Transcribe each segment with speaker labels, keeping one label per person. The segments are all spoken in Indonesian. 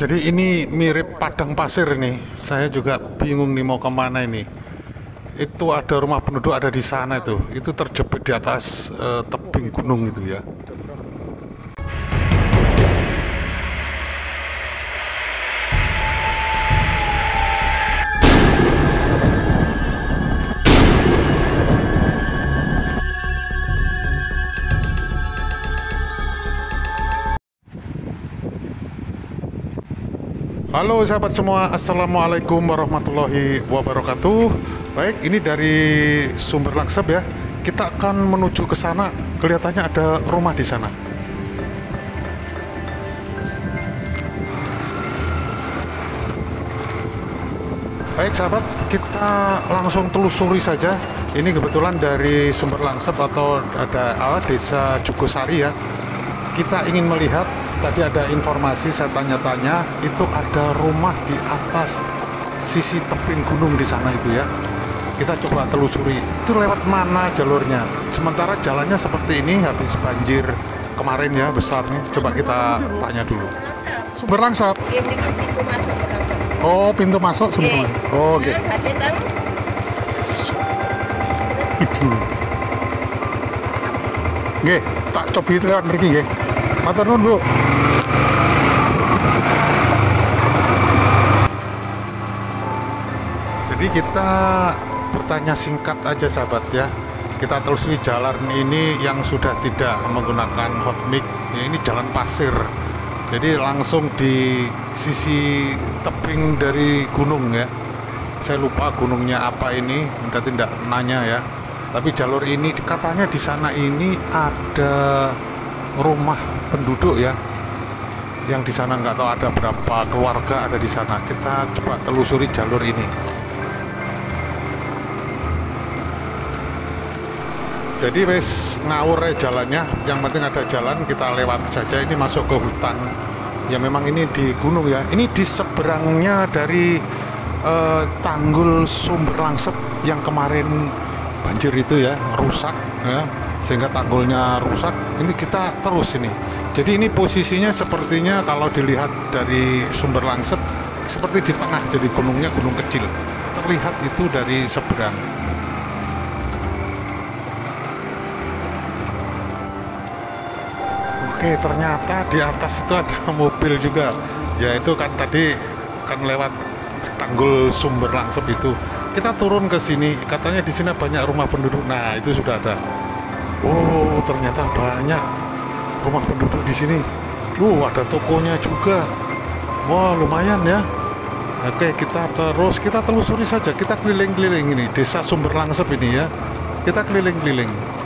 Speaker 1: Jadi ini mirip padang pasir nih. Saya juga bingung nih mau kemana ini. Itu ada rumah penduduk ada di sana itu. Itu terjepit di atas tebing gunung itu ya. Halo sahabat semua, Assalamualaikum warahmatullahi wabarakatuh. Baik, ini dari Sumber Langsep ya. Kita akan menuju ke sana. Kelihatannya ada rumah di sana. Baik sahabat, kita langsung telusuri saja. Ini kebetulan dari Sumber Langsep atau ada Desa Jugosari ya. Kita ingin melihat, tadi ada informasi saya tanya-tanya, itu ada rumah di atas sisi tebing gunung di sana itu ya. Kita coba telusuri, itu lewat mana jalurnya. Sementara jalannya seperti ini, habis banjir kemarin ya besarnya. Coba kita tanya dulu. Sumber Langsep. Oh, pintu masuk sebetulnya. Oh, oke. Itu. Nggih, tak coba lewat mriki nggih. Matur nuwun, Bu. Jadi kita bertanya singkat aja sahabat ya. Kita telusuri jalan ini yang sudah tidak menggunakan hot mix. Ya, ini jalan pasir. Jadi langsung di sisi tebing dari gunung ya. Saya lupa gunungnya apa ini, udah tidak nanya ya. Tapi jalur ini katanya di sana ini ada rumah penduduk ya, yang di sana nggak tahu ada berapa keluarga ada di sana. Kita coba telusuri jalur ini. Jadi wes ngawur ya jalannya, yang penting ada jalan, kita lewat saja. Ini masuk ke hutan ya, memang ini di gunung ya. Ini di seberangnya dari tanggul Sumber Langsep yang kemarin banjir itu ya, rusak ya, sehingga tanggulnya rusak. Ini kita terus ini. Jadi ini posisinya sepertinya kalau dilihat dari Sumber Langsep seperti di tengah, jadi gunungnya gunung kecil. Terlihat itu dari seberang. Oke, ternyata di atas itu ada mobil juga. Ya itu kan tadi kan lewat tanggul Sumber Langsep itu. Kita turun ke sini, katanya di sini banyak rumah penduduk. Nah, itu sudah ada. Oh, ternyata banyak rumah penduduk di sini. Ada tokonya juga. Wah, lumayan ya. Oke, kita telusuri saja. Kita keliling-keliling ini, Desa Sumber Langsep ini ya. Kita keliling-keliling.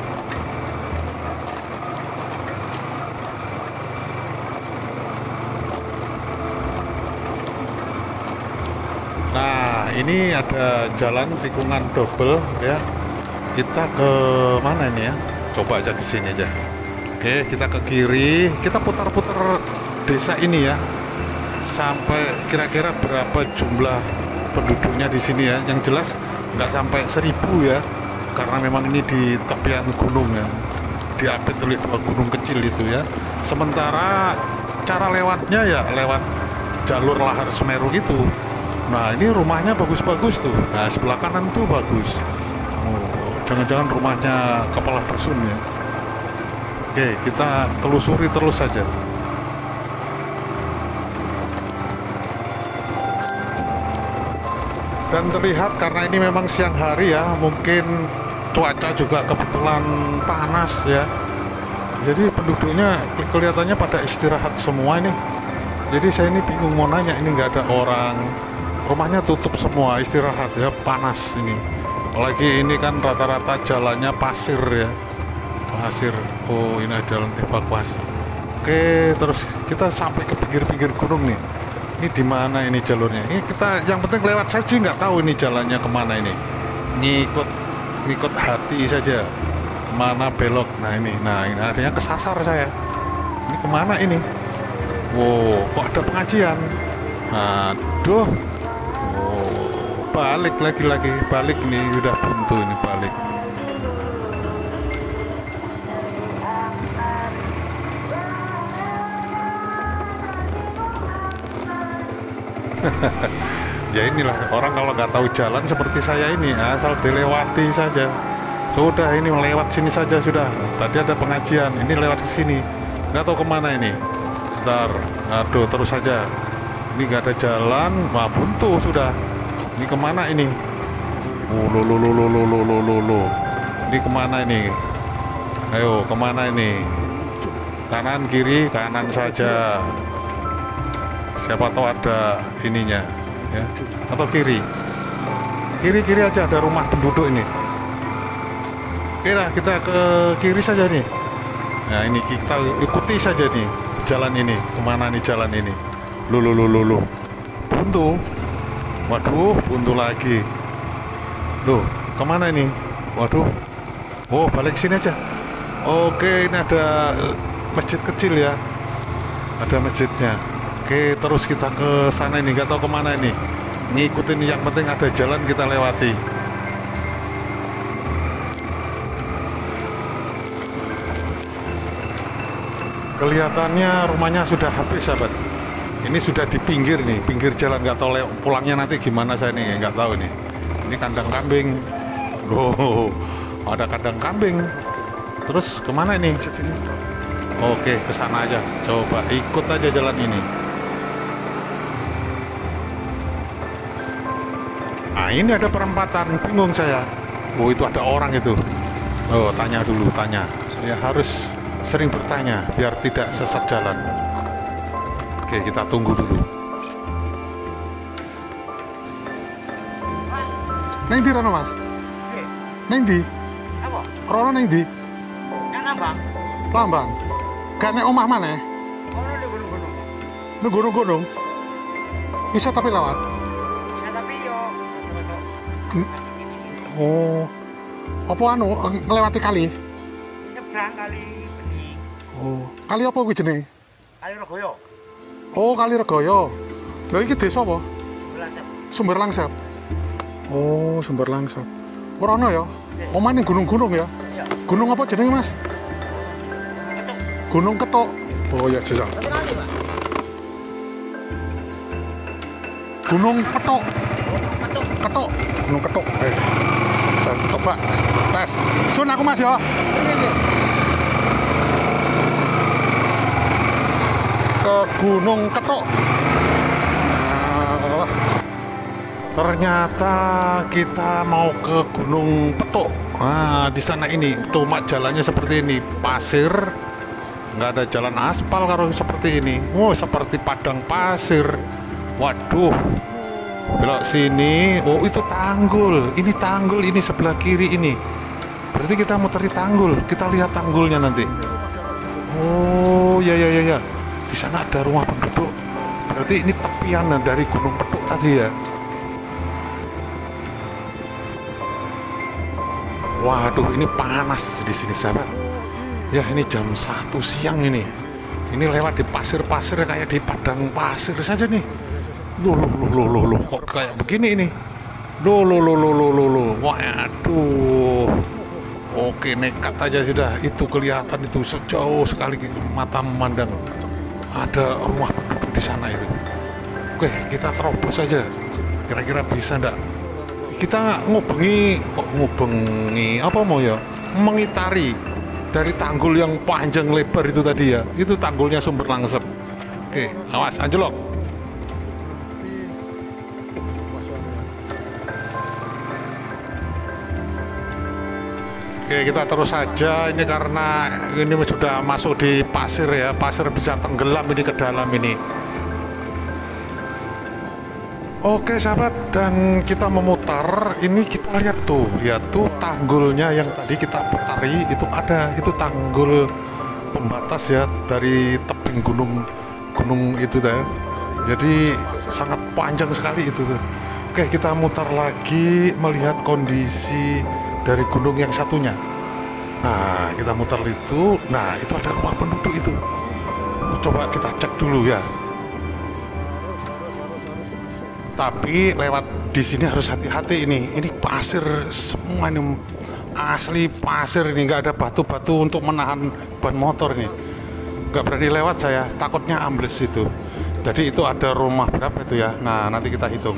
Speaker 1: Nah, ini ada jalan tikungan double ya. Kita ke mana ini ya? Coba aja ke sini aja. Oke, kita ke kiri. Kita putar-putar desa ini ya. Sampai kira-kira berapa jumlah penduduknya di sini ya. Yang jelas nggak sampai 1000 ya. Karena memang ini di tepian gunung ya. Diapit oleh dua gunung kecil itu ya. Sementara cara lewatnya ya lewat jalur lahar Semeru itu. Nah, ini rumahnya bagus-bagus tuh. Nah, sebelah kanan tuh bagus. Oh, jangan-jangan rumahnya kepala tersun ya. Oke, kita telusuri terus saja. Dan terlihat karena ini memang siang hari ya, mungkin cuaca juga kebetulan panas ya. Jadi penduduknya kelihatannya pada istirahat semua ini. Jadi saya ini bingung mau nanya, ini nggak ada orang. Rumahnya tutup semua, istirahat ya, panas ini. Apalagi ini kan rata-rata jalannya pasir ya. Pasir. Oh, ini jalan evakuasi. Oke, terus kita sampai ke pinggir-pinggir gunung nih. Ini di mana ini jalurnya? Ini kita yang penting lewat saja, nggak tahu ini jalannya kemana ini. Ngikut hati saja. Kemana belok? Nah ini akhirnya kesasar saya. Ini kemana ini? Wow, kok ada pengajian? Aduh. Balik lagi balik nih, udah buntu ini balik. Ya inilah orang kalau nggak tahu jalan seperti saya ini, asal dilewati saja. Sudah ini lewat sini saja sudah. Tadi ada pengajian, ini lewat ke sini. Nggak tahu kemana ini. Ntar, aduh terus saja. Ini nggak ada jalan, wah buntu sudah. Ini kemana ini? Lo. Ini kemana ini? Ayo kemana ini? Kanan kiri kanan saja. Siapa tahu ada ininya, ya? Atau kiri aja ada rumah penduduk ini. Kira kita ke kiri saja nih. Nah ini kita ikuti saja nih jalan ini. Kemana nih jalan ini? Lo. Buntu. Waduh, buntu lagi. Loh, kemana ini? Waduh. Oh, balik sini aja. Oke, ini ada masjid kecil ya. Ada masjidnya. Oke, terus kita ke sana ini. Nggak tahu kemana ini. Ngikutin, yang penting ada jalan kita lewati. Kelihatannya rumahnya sudah habis, sahabat. Ini sudah di pinggir nih, pinggir jalan. Nggak tahu pulangnya nanti gimana saya nih, nggak tahu nih. Ini kandang kambing. Loh, ada kandang kambing. Terus kemana ini? Oke, ke sana aja. Coba ikut aja jalan ini. Nah, ini ada perempatan. Bingung saya. Oh, itu ada orang itu. Oh, tanya dulu, tanya. Ya harus sering bertanya biar tidak sesat jalan. Oke, kita tunggu dulu. Neng di rono, Mas? Neng di?
Speaker 2: Apa?
Speaker 1: Rono neng di?
Speaker 2: Nang Lambang.
Speaker 1: Lambang. Gak nek omah mana?
Speaker 2: Ono di gunung-gunung.
Speaker 1: Neng gunung-gunung. Bisa tapi lewat.
Speaker 2: Ya tapi yo betul-betul.
Speaker 1: Oh. Apa anu ngelewati kali?
Speaker 2: Nyebrang kali bening.
Speaker 1: Oh. Kali apa kuwi jenenge?
Speaker 2: Kali Rogoyo.
Speaker 1: Oh, Kali Regoyo. Lha iki desa apa?
Speaker 2: Belasep.
Speaker 1: Sumber Langsep. Oh, Sumber Langsep. Ora ono ya? Omah ning gunung-gunung ya?
Speaker 2: Iya.
Speaker 1: Gunung apa jenenge, Mas?
Speaker 2: Ketuk.
Speaker 1: Gunung Ketok. Oh ya, jasa.
Speaker 2: Satu kali, Pak.
Speaker 1: Gunung Ketok.
Speaker 2: Ketuk.
Speaker 1: Ketok. Gunung Ketok. Jalan Ketok, Pak. Tes. Sun aku, Mas ya. Ke Gunung Ketok. Ternyata kita mau ke Gunung Petok. Nah, di sana ini tuh mak jalannya seperti ini, pasir, nggak ada jalan aspal kalau seperti ini. Oh, seperti padang pasir. Waduh, belok sini. Oh, itu tanggul. Ini tanggul, ini sebelah kiri ini. Berarti kita muteri tanggul. Kita lihat tanggulnya nanti. Oh, ya. Di sana ada rumah penduduk. Berarti ini tepian dari Gunung Petok tadi ya. Waduh, ini panas di sini, sahabat. Ya, ini jam 1 siang ini. Ini lewat di pasir-pasir kayak di padang pasir saja nih. Loh, kok kayak begini ini? Loh. Waduh. Oke, nekat aja sudah. Itu kelihatan itu sejauh sekali mata memandang. Ada rumah penduduk di sana itu. Oke, kita terobos saja. Kira-kira bisa enggak? Kita ngubengi apa mau ya? Mengitari dari tanggul yang panjang lebar itu tadi ya. Itu tanggulnya Sumber Langsep. Oke, awas anjlok. Oke, kita terus saja ini karena ini sudah masuk di pasir ya, pasir bisa tenggelam ini ke dalam ini. Oke sahabat, dan kita memutar, ini kita lihat tuh tanggulnya yang tadi kita putari itu ada, itu tanggul pembatas ya dari tebing gunung itu ya. Jadi sangat panjang sekali itu tuh. Oke, kita mutar lagi melihat kondisi dari gunung yang satunya. Nah, kita muter itu. Nah, itu ada rumah penduduk itu. Coba kita cek dulu ya. Tapi lewat di sini harus hati-hati ini. Ini pasir semua ini, asli pasir ini, nggak ada batu-batu untuk menahan ban motor nih. Nggak berani lewat saya, takutnya ambles itu. Jadi itu ada rumah berapa itu ya? Nah, nanti kita hitung.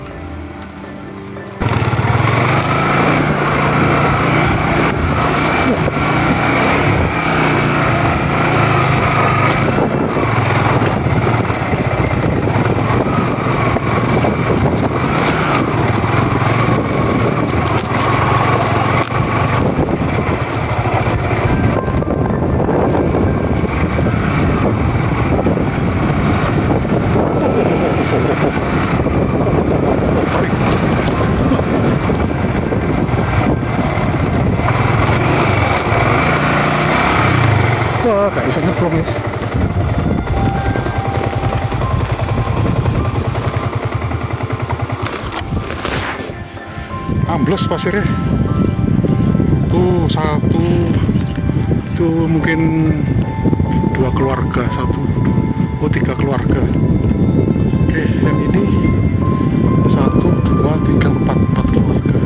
Speaker 1: Wah, gak bisa nyebrang, guys. Ambles pasirnya. Tuh satu, tuh mungkin 2 keluarga, 3 keluarga. Oke, yang ini 1, 2, 3, 4 keluarga.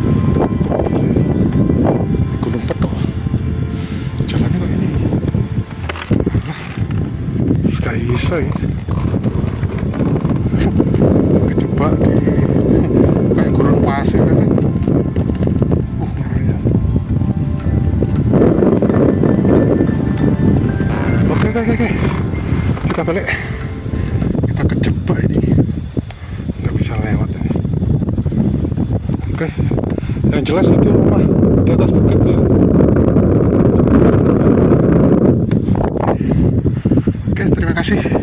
Speaker 1: Gunung Petok. Jalannya kayak ini. Sky Side. Kejebak di kayak gurun pasir kan. Ngeri ya. Oke. Kita balik. Kita kejebak ini. Nggak bisa lewat ini. Oke. Yang jelas itu rumah di atas bukit ya. Oke, terima kasih.